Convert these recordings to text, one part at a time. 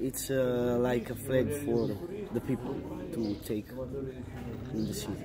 It's like a flag for the people to take in the city.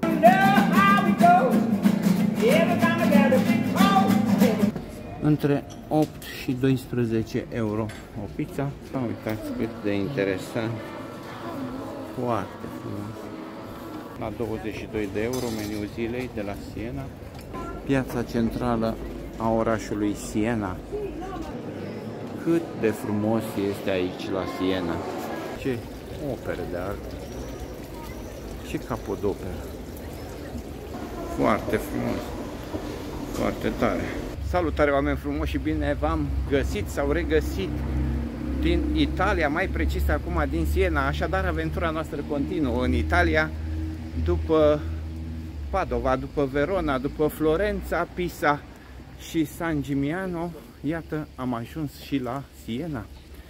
Între 8 și 12 euro o pizza. Uitați cât de interesant. Foarte frumos. La 22 de euro meniul zilei de la Siena. Piața centrală a orașului Siena. Cât de frumos este aici la Siena. Ce opere de artă. Ce capodoperă. Foarte frumos. Foarte tare. Salutare, oameni frumoși, și bine v-am găsit sau regăsit din Italia, mai precis acum din Siena. Așadar, aventura noastră continuă în Italia, după Padova, după Verona, după Florența, Pisa și San Gimignano. Iată, am ajuns și la Siena.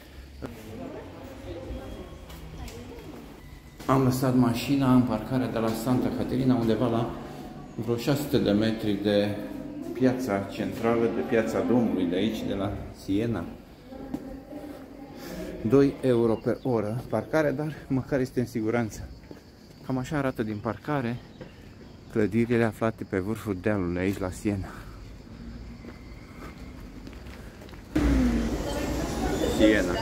Am lăsat mașina în parcarea de la Santa Caterina, undeva la vreo 600 de metri de piața centrală, de piața Domnului de aici, de la Siena. 2 euro pe oră parcare, dar măcar este în siguranță. Cam așa arată din parcare clădirile aflate pe vârful dealului aici la Siena. Siena.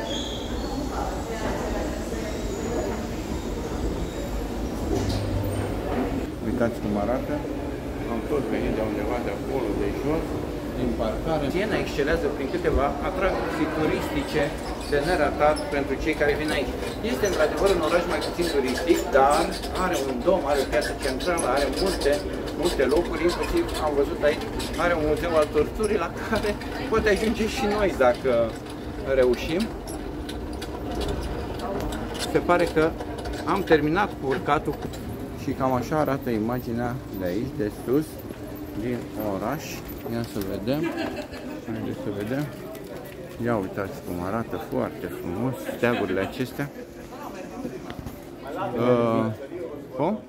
Uitați cum arată. Am tot venit de undeva de acolo, de jos, din parcare. Siena excelează prin câteva atracții turistice de neratat pentru cei care vin aici. Este într-adevăr un oraș mai puțin turistic, dar are un dom, are o piață centrală, are multe locuri, inclusiv am văzut aici, are un muzeu al torturii la care poate ajunge și noi dacă reușim. Se pare că am terminat cu urcatul și cam așa arată imaginea de aici, de sus, din oraș. Ia să vedem. Haideți să vedem. Ia uitați cum arată, foarte frumos steagurile acestea. Cum?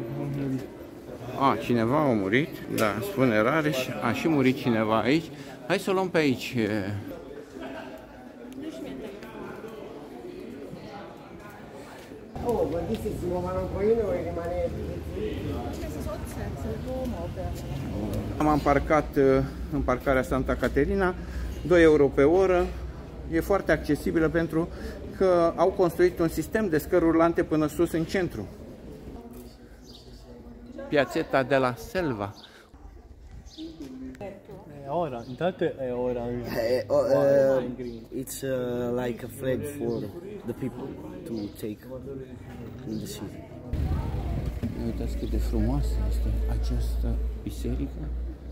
Cineva a murit, da, spune rare, și a și murit cineva aici. Hai să o luăm pe aici. Am parcat în parcarea Santa Caterina, 2 euro pe oră. E foarte accesibilă pentru că au construit un sistem de scări urlante până sus în centru. Piazzetta della Selva. Ora, intanto è orange. It's like a flag for the people to take in the city. Uitați cât de frumoasă este această biserică.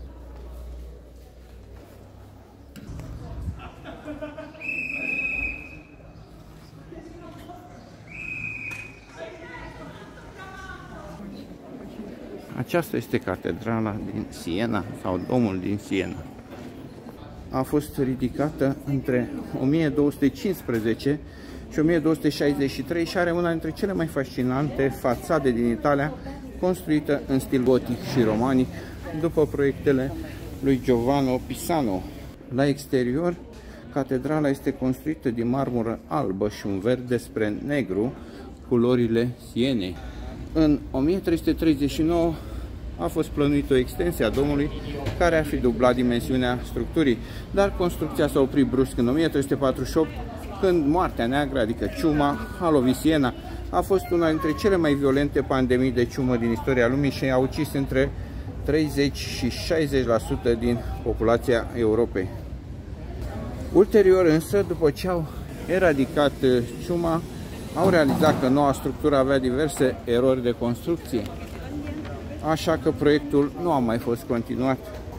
Aceasta este catedrala din Siena sau domul din Siena. A fost ridicată între 1215 și 1263 și are una dintre cele mai fascinante fațade din Italia, construită în stil gotic și romanic, după proiectele lui Giovanni Pisano. La exterior, catedrala este construită din marmură albă și un verde spre negru, culorile Sienei. În 1339 a fost plănuită o extensie a domului care ar fi dublat dimensiunea structurii, dar construcția s-a oprit brusc în 1348, când moartea neagră, adică ciuma, a lovit Siena. A fost una dintre cele mai violente pandemii de ciumă din istoria lumii și a ucis între 30 și 60% din populația Europei. Ulterior însă, după ce au eradicat ciuma, au realizat că noua structură avea diverse erori de construcție, așa că proiectul nu a mai fost continuat.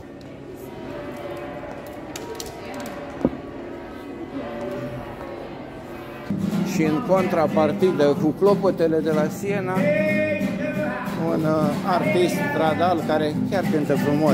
Și în contrapartidă cu clopotele de la Siena, un artist stradal care chiar cântă frumos.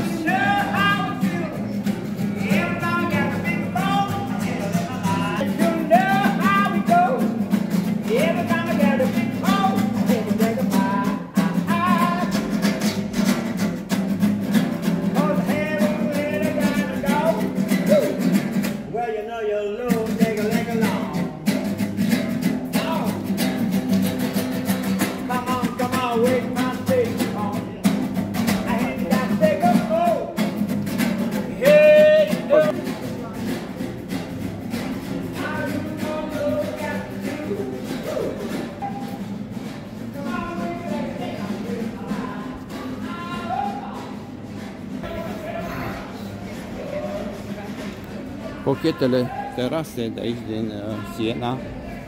Pochetele terase de aici din Siena.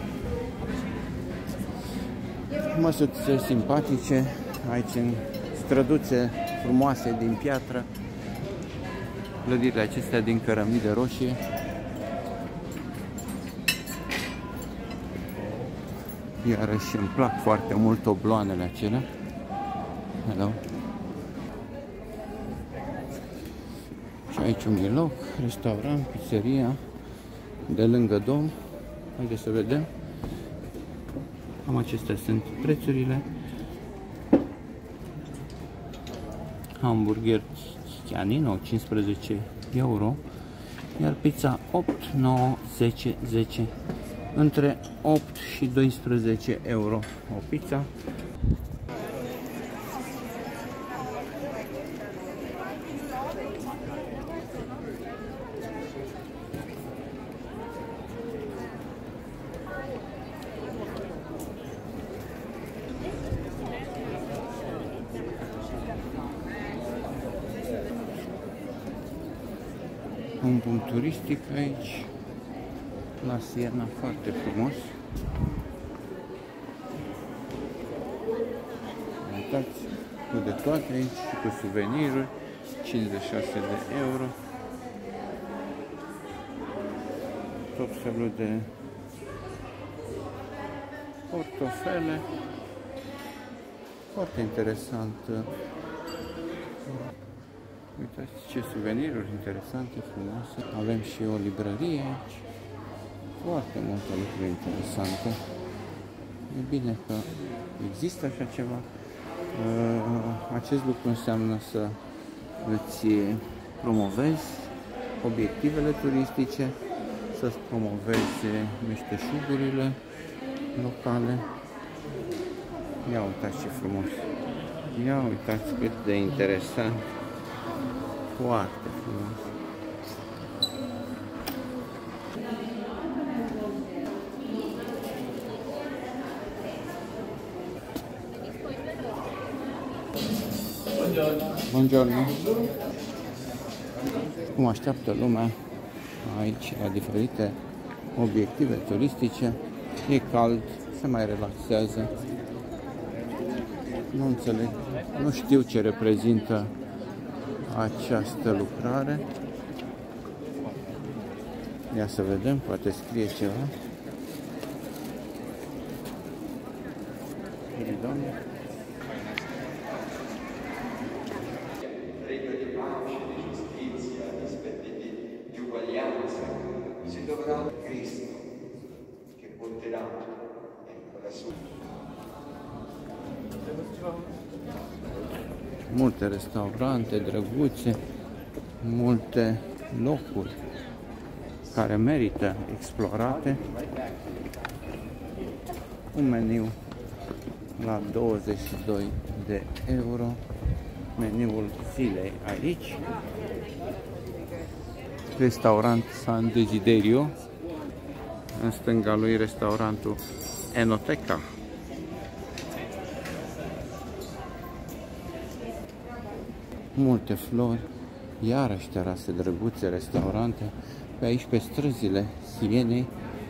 Măsuțe simpatice, aici în străduțe frumoase din piatră. Clădirile acestea din cărămidă roșie. Iarăși îmi plac foarte mult obloanele acelea. Hello. Și aici un ghiloc, restaurant, pizzeria, de lângă dom. Haideți să vedem. Cam acestea sunt prețurile. Hamburger Chianino 15 euro, iar pizza 8, 9, 10, 10, între 8 și 12 euro o pizza. Un punct turistic aici, la Siena, foarte frumos. Uitați, cu de toate aici și cu suveniruri, 56 de euro. Tot felul de portofele. Foarte interesant. Uitați ce suveniruri interesante, frumoase. Avem și o librărie aici. Foarte multe lucruri interesante. E bine că există așa ceva. Acest lucru înseamnă să îți promovezi obiectivele turistice, să-ți promovezi meșteșugurile locale. Ia uitați ce frumos! Ia uitați cât de interesant! Foarte frumos! Buongiorno! Cum așteaptă lumea aici la diferite obiective turistice, e cald, se mai relaxează. Nu înțeleg, nu știu ce reprezintă această lucrare. Ia să vedem, poate scrie ceva. Regno di pace, di giustizia, di rispetti, di uguaglianza, si dovrà Cristo che porterà la sua. Multe restaurante drăguțe, multe locuri care merită explorate. Un meniu la 22 de euro. Meniul zilei aici. Restaurant San Desiderio. În stânga lui restaurantul Enoteca. Multe flori, iarăși terase drăguțe, restaurante, pe aici pe străzile Sienei.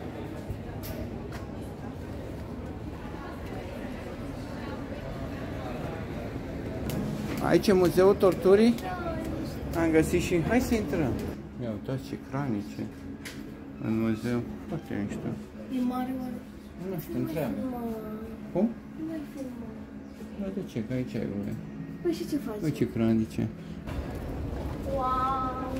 Aici e Muzeul Torturii. Am găsit și... Hai să intrăm. Ia uitați ce cranice în muzeu. Foarte mișto. E mare, mare. Nu știu, întreabă. Cum? Nu e filmat. Dar de ce? Că aici ai lume. Păi și ce faci? Uite ce cranice. Wow!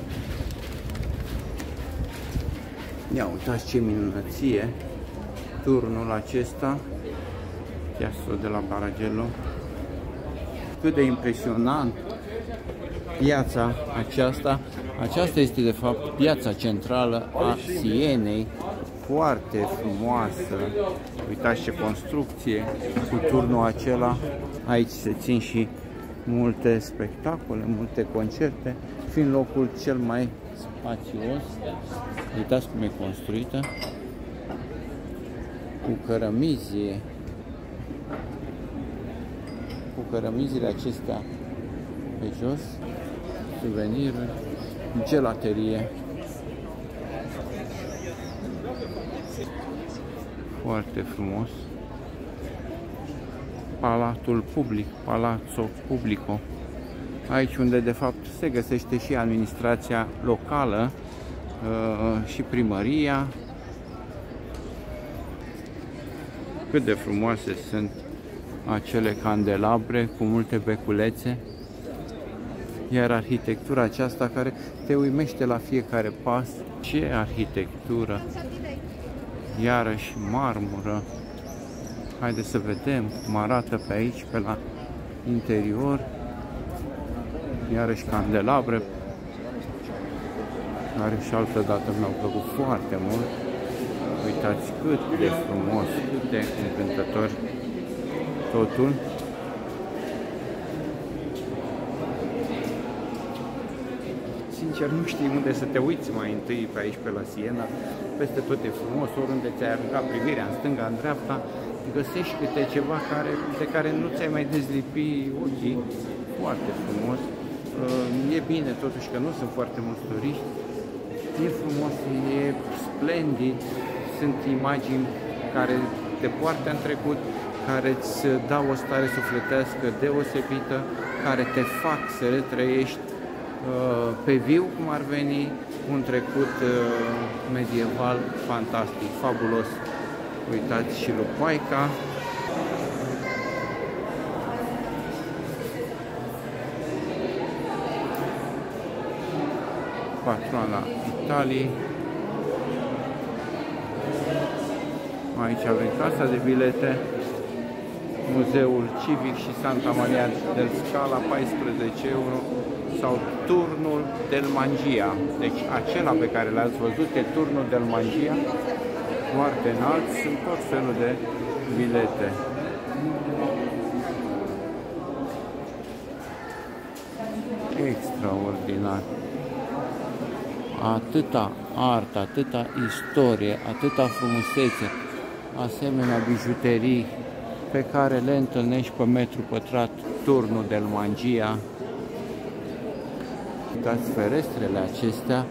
Ia uitați ce minunăție. Turnul acesta. Teatru de la Bargello. Cât de impresionant piața aceasta. Aceasta este de fapt piața centrală a Sienei. Foarte frumoasă. Uitați ce construcție cu turnul acela. Aici se țin și multe spectacole, multe concerte, fiind locul cel mai spațios. Uitați cum e construită. Cu cărămizie. Cu cărămizile acestea pe jos, suveniruri, gelaterie Foarte frumos. Palatul Public, Palazzo Publico. Aici unde de fapt se găsește și administrația locală și primăria. Cât de frumoase sunt acele candelabre cu multe beculețe. Iar arhitectura aceasta care te uimește la fiecare pas. Ce arhitectură! Iarăși marmură. Haideți să vedem cum arată pe aici, pe la interior. Iarăși candelabre, care și altă dată mi-au plăcut foarte mult. Uitați cât de frumos, cât de încântător totul. Sincer, nu știi unde să te uiți mai întâi pe aici, pe la Siena. Peste tot e frumos, oriunde ți-ai aruncat privirea, în stânga, în dreapta, găsești câte ceva de care nu ți-ai mai dezlipi ochii. Foarte frumos. E bine totuși că nu sunt foarte mulți turiști. E frumos, e splendid. Sunt imagini care te poartă în trecut, care îți dau o stare sufletească deosebită, care te fac să retrăiești pe viu, cum ar veni, un trecut medieval fantastic, fabulos. Uitați și Lupaica. Patroana Italiei. Aici avem Casa de Bilete, Muzeul Civic și Santa Maria del Scala, 14 euro, sau Turnul del Mangia. Deci acela pe care l-ați văzut e Turnul del Mangia, foarte înalt, sunt tot felul de bilete. Extraordinar. Atâta artă, atâta istorie, atâta frumusețe, asemenea bijuterii pe care le întâlnești pe metru pătrat, Turnul del Mangia. Uitați ferestrele acestea,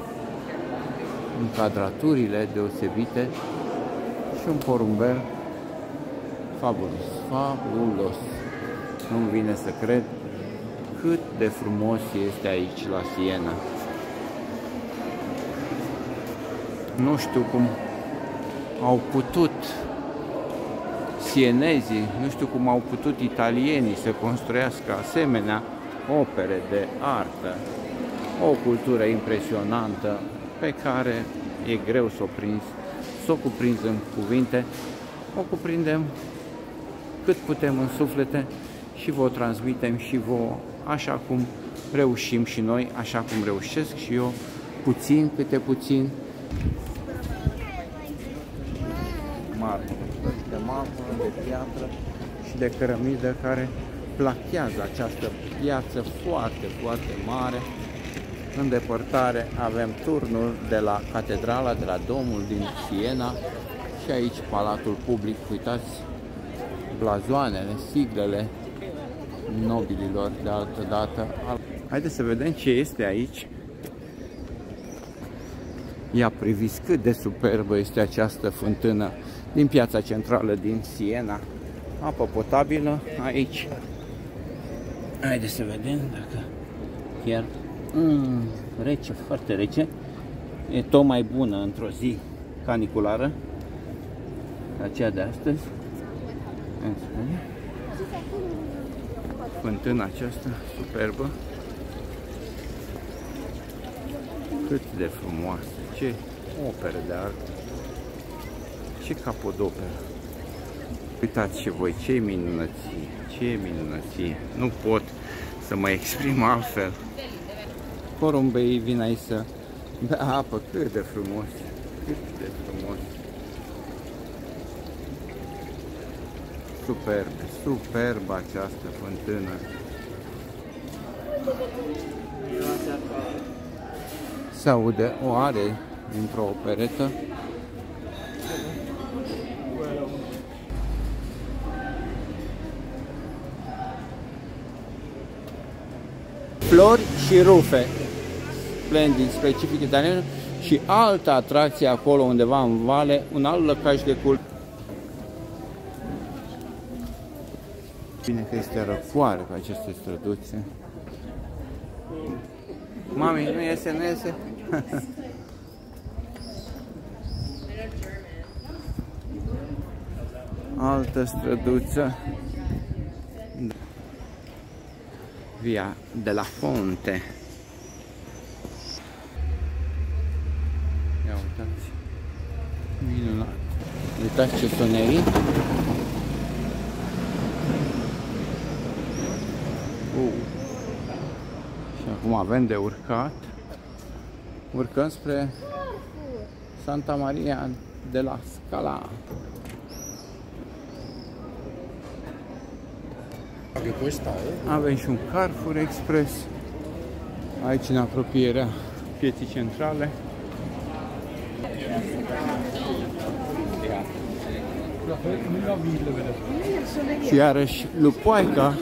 încadraturile deosebite și un porumbel fabulos, fabulos. Nu-mi vine să cred cât de frumos este aici la Siena. Nu știu cum au putut sienezii, nu știu cum au putut italienii să construiască asemenea opere de artă. O cultură impresionantă pe care e greu să o cuprinzi în cuvinte. O cuprindem cât putem în suflete și vă transmitem și vouă așa cum reușim și noi, așa cum reușesc și eu, puțin câte puțin. De marmură, de piatră și de cărămidă care plachează această piață foarte, foarte mare. În depărtare avem turnul de la catedrala, de la domul din Siena și aici Palatul Public. Uitați blazoanele, siglele nobililor de altă dată. Haideți să vedem ce este aici. Ia priviți cât de superbă este această fântână din piața centrală din Siena. Apă potabilă aici. Haideți să vedem dacă chiar rece, foarte rece. E tot mai bună într-o zi caniculară ca cea de astăzi. Fântâna aceasta superbă. Cât de frumoasă, ce opere de artă, ce capodoperă. Uitați și voi, ce minunăție, ce minunăție. Nu pot să mă exprim altfel. Porumbeii vin aici să bea apă, cât de frumos, cât de frumos. Superb, superbă această fântână. Se aude o are dintr-o operetă. Flori și rufe. Splendid, specific italian. Și altă atracție acolo undeva în vale, un alt lăcaș de cult. Bine că este răcoare pe aceste străduțe. Mami, nu iese, nu iese? Altă străduță. Via de la Fonte. Ia uitați. Minunat. Uitați ce sonerii. Și acum avem de urcat. Urcăm spre Santa Maria de la Scala. Avem și un Carrefour Express aici în apropierea pieții centrale. Și iarăși Lupoaica.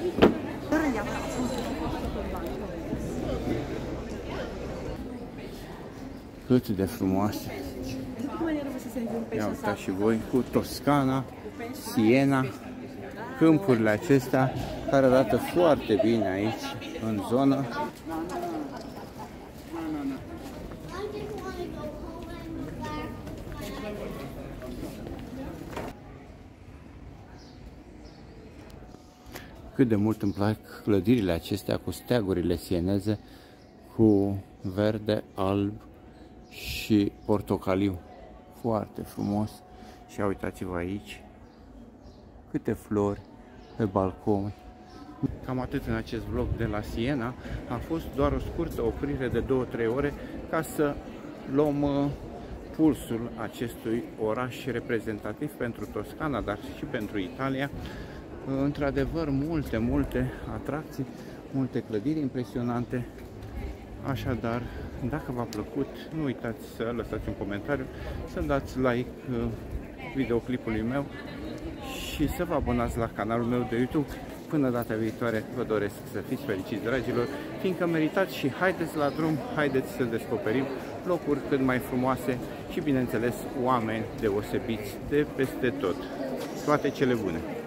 Cât de frumoase. Ia uitați și voi cu Toscana, Siena, câmpurile acestea care arată foarte bine aici în zonă. Cât de mult îmi plac clădirile acestea cu steagurile sieneze, cu verde, alb și portocaliu. Foarte frumos. Și uitați-vă aici câte flori pe balcon. Cam atât în acest vlog de la Siena. A fost doar o scurtă oprire de 2-3 ore ca să luăm pulsul acestui oraș reprezentativ pentru Toscana, dar și pentru Italia. Într-adevăr, multe atracții, multe clădiri impresionante. Așadar, dacă v-a plăcut, nu uitați să lăsați un comentariu, să-mi dați like videoclipului meu și să vă abonați la canalul meu de YouTube. Până data viitoare, vă doresc să fiți fericiți, dragilor, fiindcă meritați și haideți la drum, haideți să descoperim locuri cât mai frumoase și, bineînțeles, oameni deosebiți de peste tot. Toate cele bune!